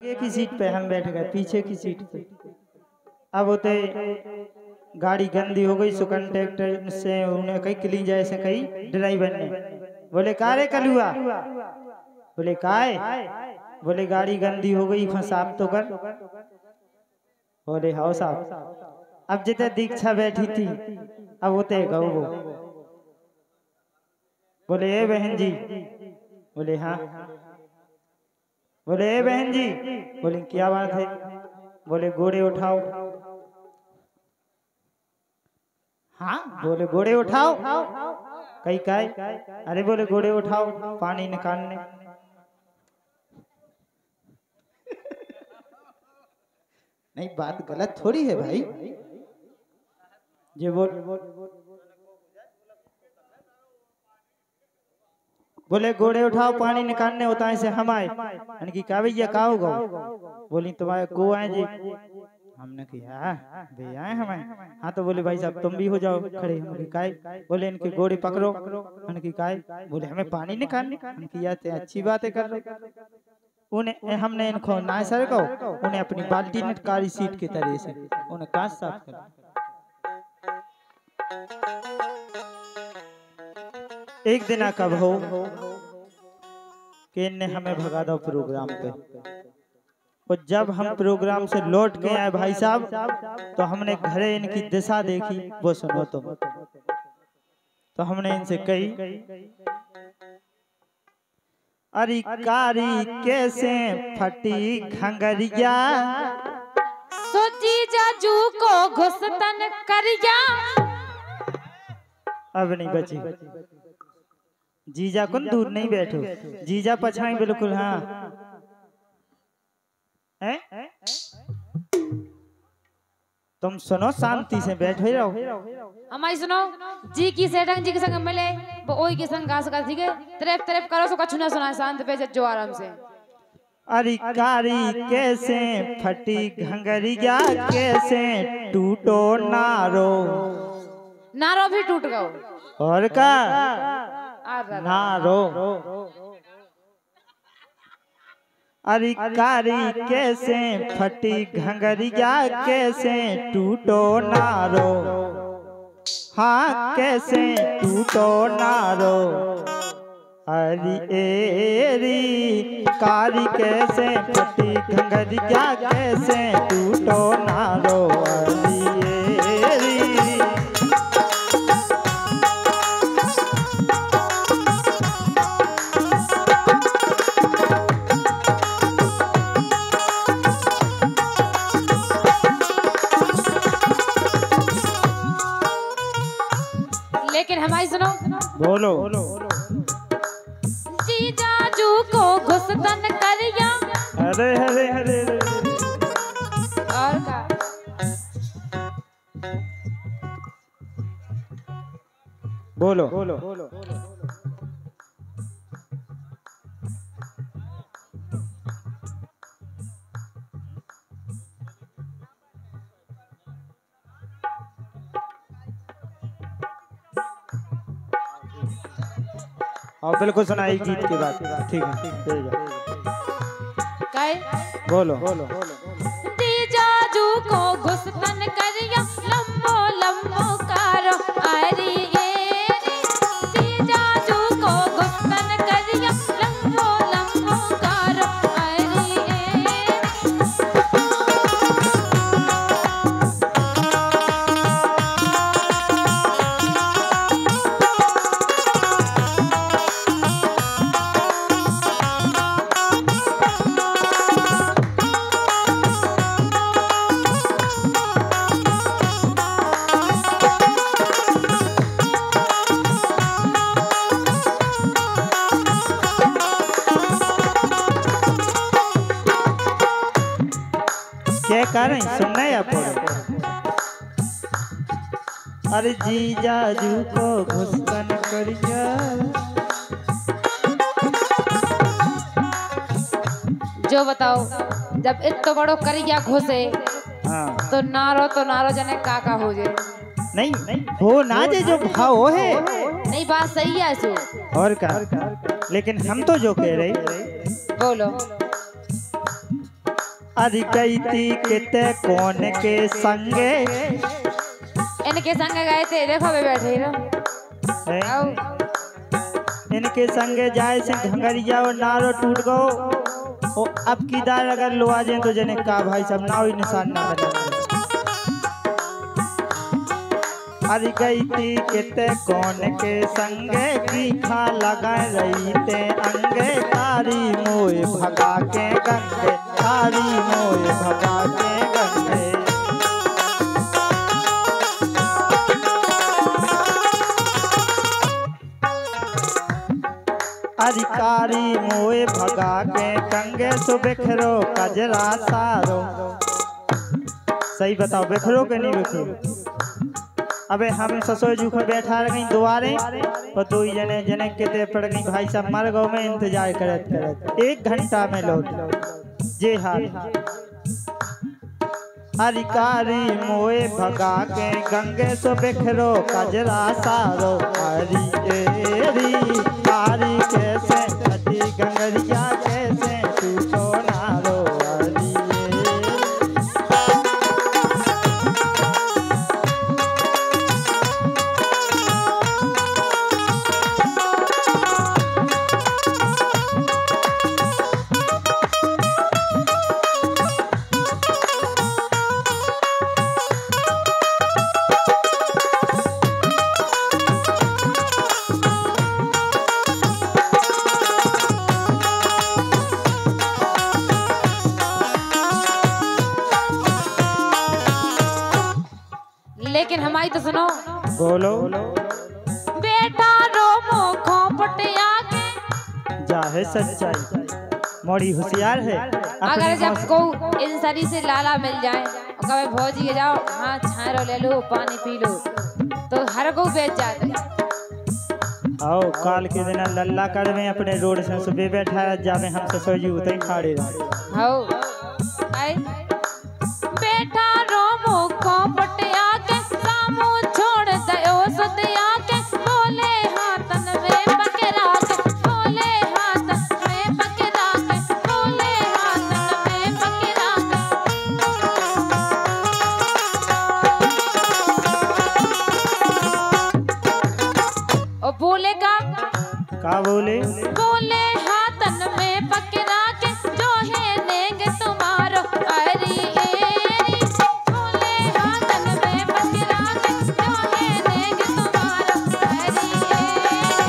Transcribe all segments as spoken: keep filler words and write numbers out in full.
आगे की सीट पे हम बैठ गए, पीछे की सीट पे। अब होते गाड़ी गंदी हो गई, सो कंडक्टर से उन्हें कही क्ली जैसे कही ड्राइवर ने बोले का रे कलुआ, बोले काय, बोले गाड़ी गंदी हो गई, साफ तो कर। बोले हाओ साहब। अब जिते दीक्षा बैठी थी, अब होते गौ वो बोले ए बहन जी, बोले हाँ, बोले ए बहन जी, बोले क्या बात है, बोले घोड़े उठाओ। हाँ, बोले घोड़े उठाओ, कई काय, अरे बोले घोड़े उठाओ पानी निकालने। नहीं बात गलत थोड़ी है भाई, ये बोल बोले घोड़े उठाओ पानी निकालने होता है से हम आए, कि क्या भैया का होगा, बोली तुम्हारे को आए जी, हमने कहा भैया आए हमें। हाँ तो बोले भाई साहब तुम भी हो जाओ खड़े, हम काय, बोले इनके घोड़े पकड़ो, उनकी काय, बोले हमें पानी निकालने, हम किया अच्छी बातें कर रहे। उन्हें हमने इनको ना सर को उन्हें अपनी बाल्टी निटकारी सीट की तरह से उन्हें कांच साफ कर। एक दिन कब हो कि इनने हमें भगा दो प्रोग्राम पे, और जब हम प्रोग्राम से लौट के आए भाई साहब, तो हमने घरे इनकी दिशा देखी, वो सुनो तुम। तो हमने इनसे कही अरे कारी कैसे फटी घंगरिया, सोची जाजू को घुसतन करिया। अब नहीं बची, जीजा कुन दूर नहीं बैठो, जीजा पछाई बिल्कुल। हाँ है? तुम सुनो शांति से बैठे रहो। हमारी सुनो जी की सेठंग जी के संग मिले, वो ओई के संग गास का ठीक है, तरफ तरफ करो सो कछु ना सुना, शांत पे जो आराम से। अरे कारी कैसे फटी घंगरिया, कैसे टूटो नारो, नारो भी टूट गओ और का नारो। अरे कारी कैसे फटी घंगरिया, कैसे टूटो नारो, हाँ कैसे टूटो नारो। अरे एरी कारी कैसे फटी घंगरिया, कैसे टूटो नारो। लेकिन हमारी सुनो, बोलो जी जाजू को घुसतन करिया। अरे अरे अरे और का बोलो बोलो और बिल्कुल सुनाई गीत की बात, ठीक है काय बोलो बोलो। जी जाजू को घुसतन करिया, लंबो लंबो कारो। अरे ये जी जाजू को घुसतन करिया, लंबो लंबो कारो। अरे ये क्या कारण सुनना है आप? अरे जी जाजू को घुसतन करिया, जो बताओ जब इतना बड़ो करिया घुसे, हाँ तो नारो तो नारो जने काका हो जाए। नहीं नहीं वो ना जे जो भाव है, नहीं बात सही है सो। और का, लेकिन हम तो जो कह रहे बोलो अरे गई थी किते कौन के संगे, इनके संग गए थे, देखो वे बैठे रहो। हैं? आओ इनके संगे जाए से घंगरिया और नारो टूट गो। ओ अब की दार अगर लो आ जाए तो जने का भाई सब नाव ही निशान ना बना। अरे गई थी किते कौन के संगे, की खा लगा रही ते अंगे, तारी मोए भगा के गंगे, तारी मोए भगा के गंगे। अधिकारी मोए भगा के कंगे, सो बिखरो कजरा सारो। सही बताओ, बिखरो के नहीं बिखरो? अबे हम ससुर जू को बैठा रही दुआरे और दो जने जने किते पड़ गई भाई साहब मर गो में इंतजार करत करत एक घंटा में लौट जे हाल। अधिकारी मोए भगा के गंगे, सो बिखरो कजरा सारो। हरी एरी तारी कैसे अति गंगरिया, कैसे टूटो नारो। हरी लेकिन हमारी तो सुनो। बोलो। बेटा रो मुखों पटिया के, जाहे सच्चाई मोड़ी होशियार है। अगर जब को इंसानी से लाला मिल जाए और कहे भौजी के जाओ हाँ छारो ले लो पानी पी लो, तो हर को बेच जाते। आओ काल के दिन लल्ला कर में अपने रोड से सुबह बैठा जावे हम ससुर जी उतई खाड़े रहे। आओ आई बेटा रो मुखों पटिया के, सामू छोड़ दयो सदिया के, बोले हाथन में पकड़ा के, बोले हाथन में पकड़ा के, बोले हाथन में पकड़ा के। ओ बोले का का बोले? बोले हाथन में पकड़ा के, जो है लेंगे तुम्हारो। अरे एरी बोले हाथन में पकड़ा के, जो है लेंगे तुम्हारो। अरे एरी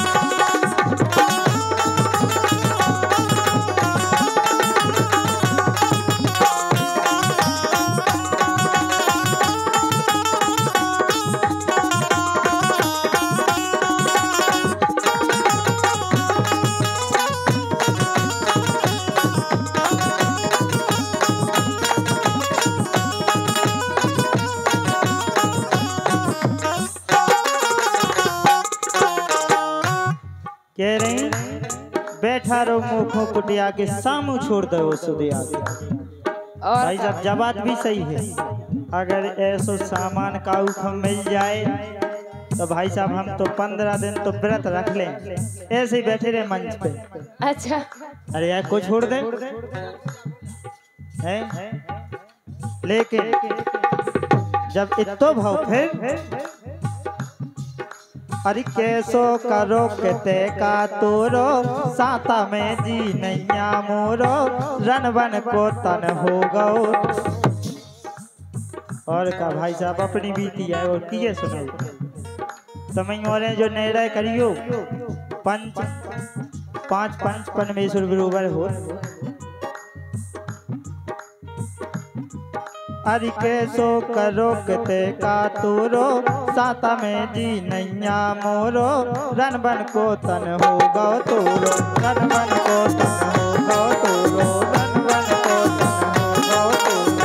कह रहे बैठा रो मुखों कुटिया के, सामू छोड़ दो सुदिया के। और भाई साहब जवाब भी सही है। अगर ऐसो सामान का उखम मिल जाए तो भाई साहब हम तो पंद्रह दिन तो व्रत रख लें, ऐसे ही बैठे रहे मंच पे। अच्छा अरे यार को छोड़ दे है? लेकिन जब इतो भाव फिर अरे कैसो करो कहते का तोरो, साता में जी नैया मोरो, रन बन को तन हो गो। और का भाई साहब अपनी बीती है और किए सुनो समय और जो निर्णय करियो पंच पांच पंच परमेश्वर बरोबर हो। अरे कैसो करो कते का तोरो, साता में जी नैया मोरो, रन बन को तन हो गो तोरो, रन बन को तन हो गो तोरो, रन बन को तन हो गो तोरो।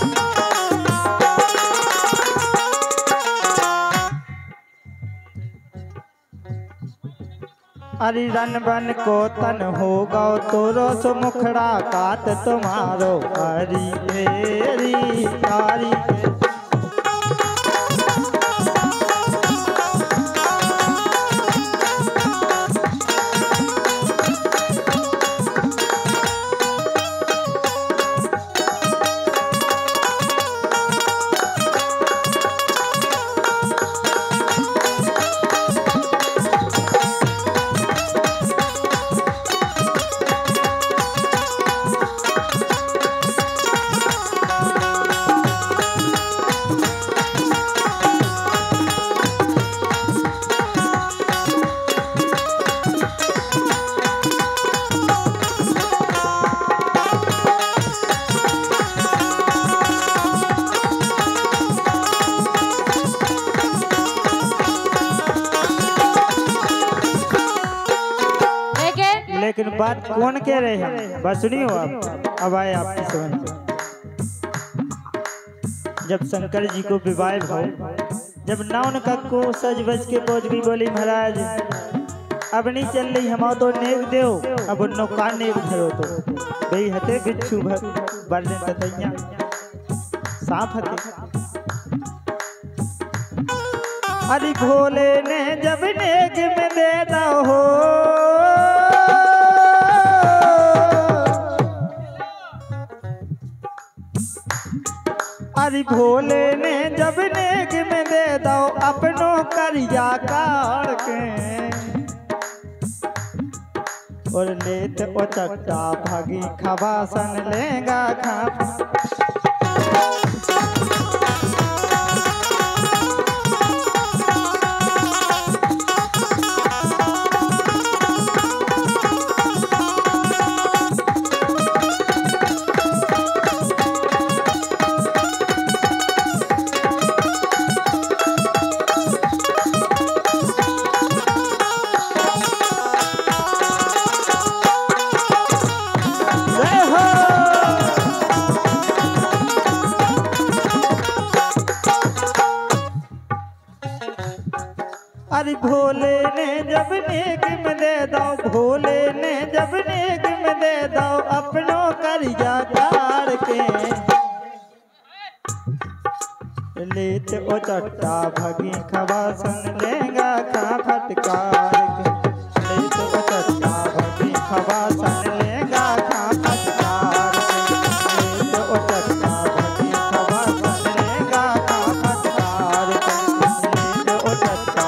अरे रन बन को तन हो गो तोरो, सो मुखड़ा कात तुम्हारो। हरी एरी तारी बात कौन कह रहे हैं बस सुनियो आप। अब आए आपकी समझ। जब शंकर जी को विवाह भाव, जब नाउन कक्को सज बज के पहुंच गई, बोली महाराज अब नहीं चल रही, हम तो नेग देव, अब नौका नेग धरो तो बई हते बिच्छू भर बरने ततैया सांप हते। अरे भोले ने जब नेग में दे दो हो, अरे भोले ने जब नेग में दे दो अपनों करिया काट के, और लेत ओ चट्टा भागी खबासन लेगा खा। अरे भोले ने जब नेग में दे दो, भोले ने जब नेग में दे दो अपनों करिया कार के, लेत ओ चट्टा भगी खबासन लेगा खा फटकार के, लेत ओ चट्टा भगी खबासन लेगा खा फटकार के, लेत ओ चट्टा भगी खबासन लेगा खा फटकार के, लेत ओ चट्टा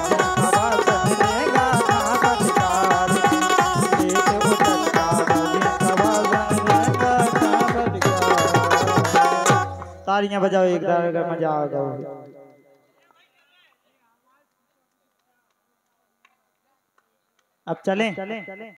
तालियां बजाओ एक बार अगर मजा आएगा। अब चलें।